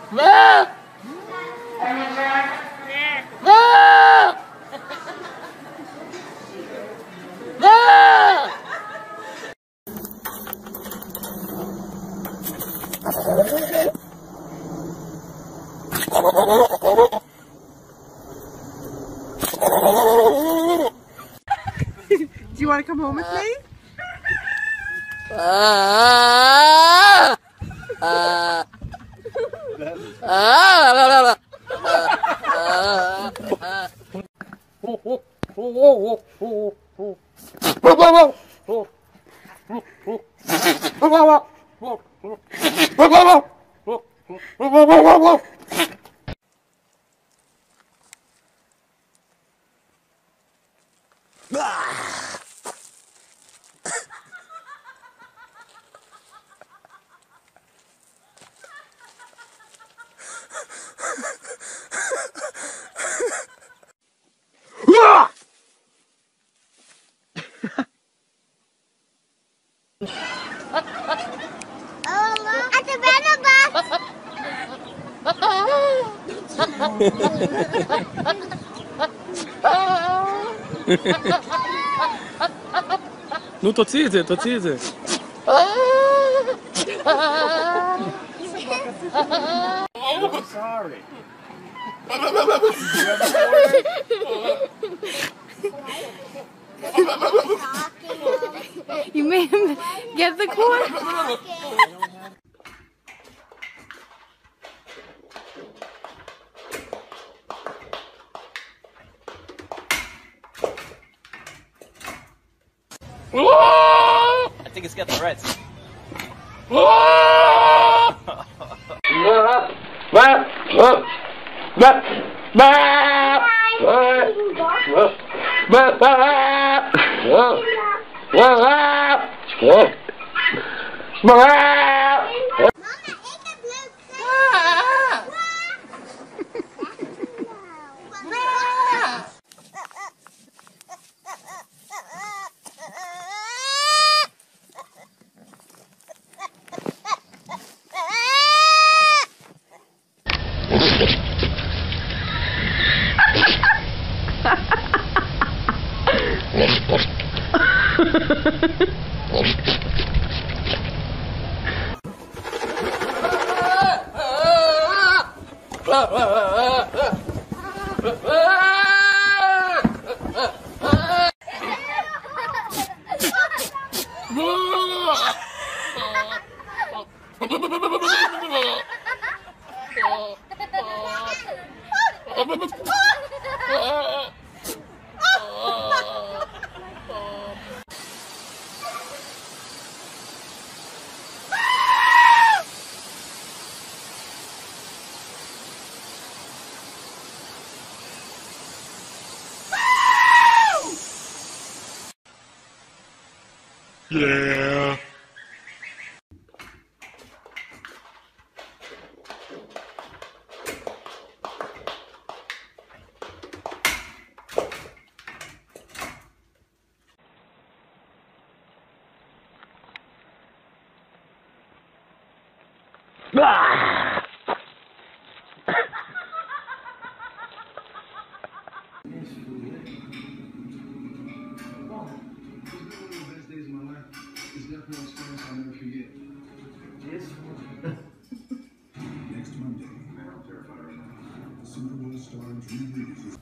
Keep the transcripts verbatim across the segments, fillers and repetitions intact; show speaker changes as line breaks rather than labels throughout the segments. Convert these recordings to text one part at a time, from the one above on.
Do you want to come home with me?
נו, תוציא את זה, תוציא את זה.
You made him get the corn?
I think it's got the Reds.
Yeah. Ah!
Next Monday, Super Bowl Stars re-releases.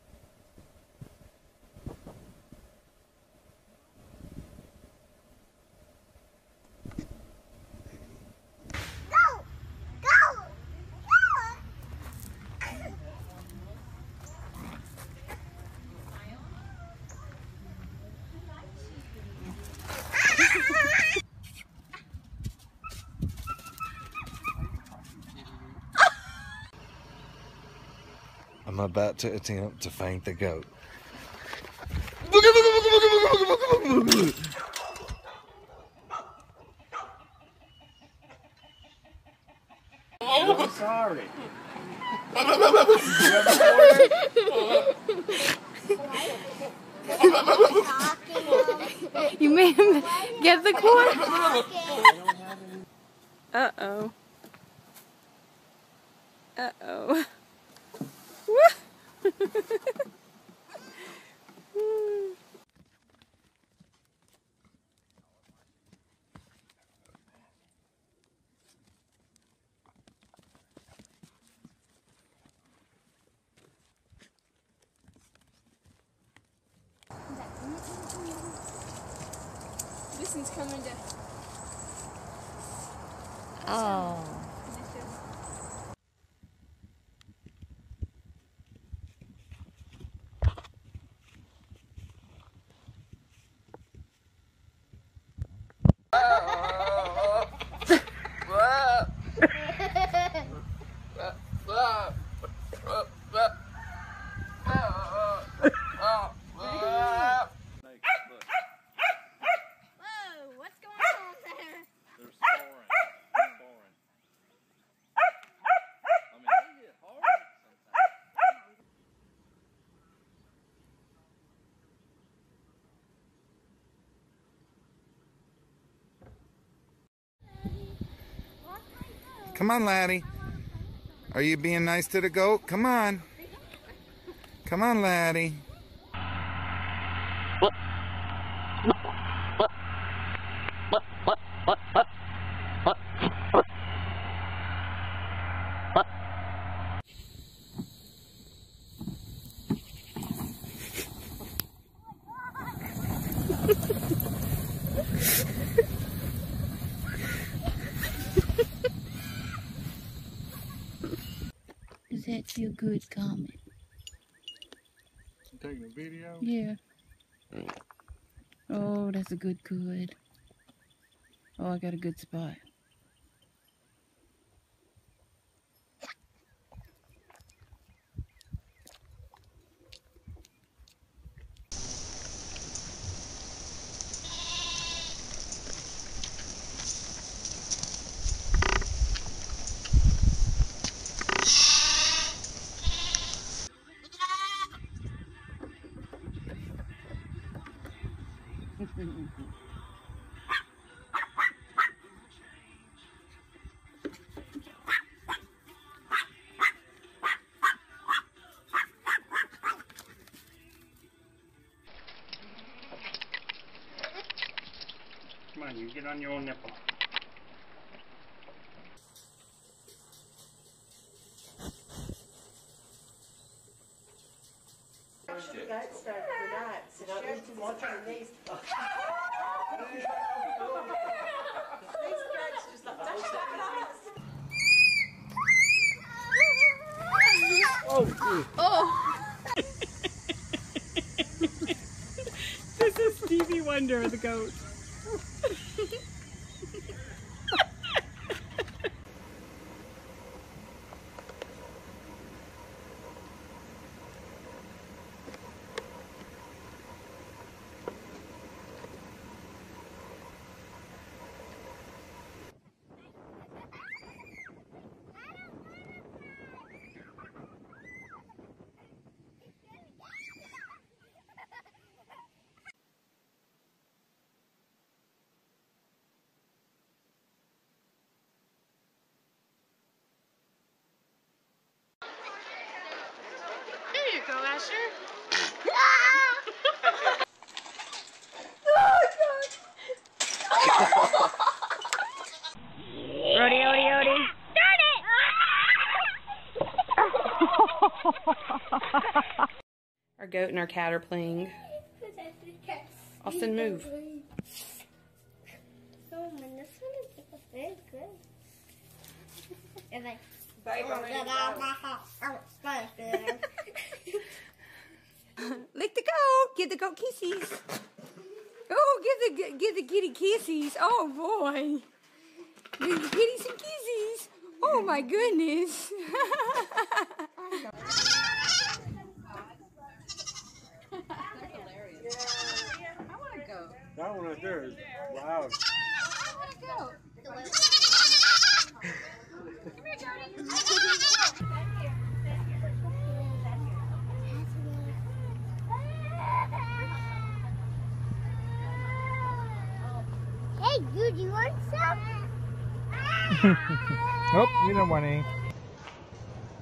I'm about to attempt to faint the goat.
I'm sorry.
You made him get the corn? Uh-oh. Uh-oh. This one's coming to...
Oh.
Come on, laddie. Are you being nice to the goat? Come on. Come on, laddie.
Does that feel good, Comet?
Taking a video?
Yeah. Oh, that's a good good. Oh, I got a good spot.
Come on, you get on your own nipple.
Oh!
This is Stevie Wonder, the goat.
There you go, Asher.
Rody, Odie, Odie. Our goat and our cat are playing. Austin, move.
Oh man, this one is very good. And like,
Lick the goat. Give the goat kissies. Oh, give the give the kitty kissies. Oh boy. Give the kitty some kissies. Oh my goodness.
That one right there is loud.
hey, dude, you want some?
Nope, you don't want any.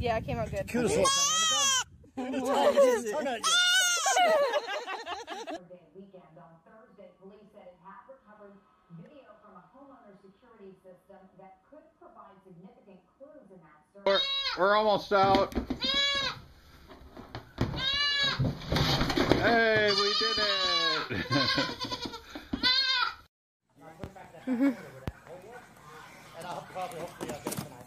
Yeah, it came out good.
Cutest little thing.
Weekend on Thursday, police said it had recovered video from a homeowner security system that could provide significant clues in that story.
We're, we're almost out. Hey, we did it!
And I'll probably, hopefully, I'll get it tonight.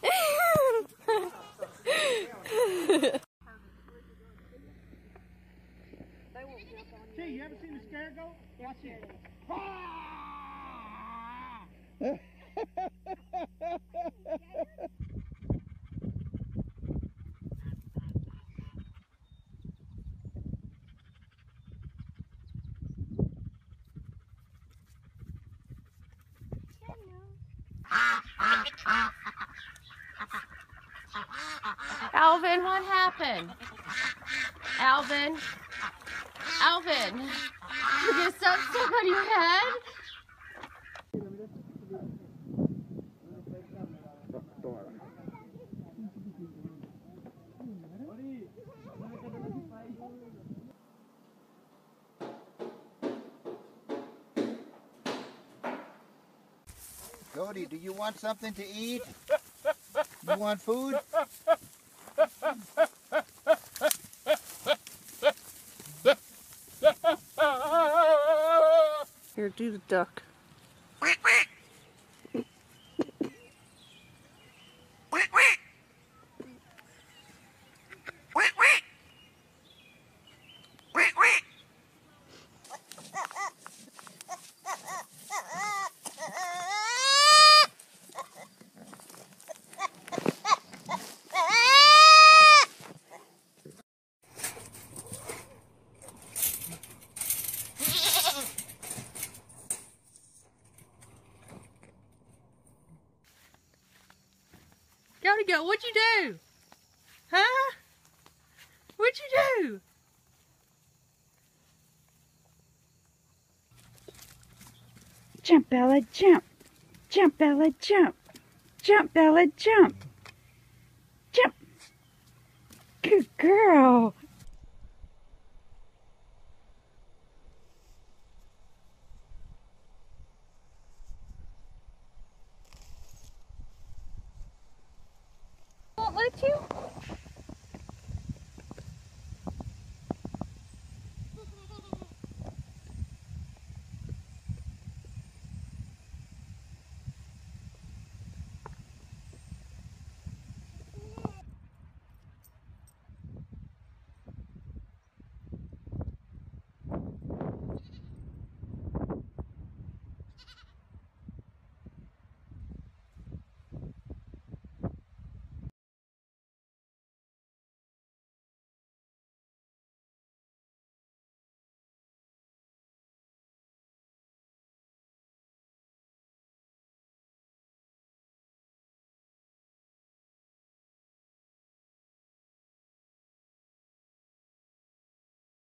Hey, you ever seen the scare goat? Watch it.
Alvin, what happened? Alvin? Alvin? You get stuff stuck on your head?
Cody, do you want something to eat? You want food?
Here, do the duck. Gotta go. What'd you do? Huh? What'd you do?
Jump, Bella, jump. Jump, Bella, jump. Jump, Bella, jump. Jump. Good girl.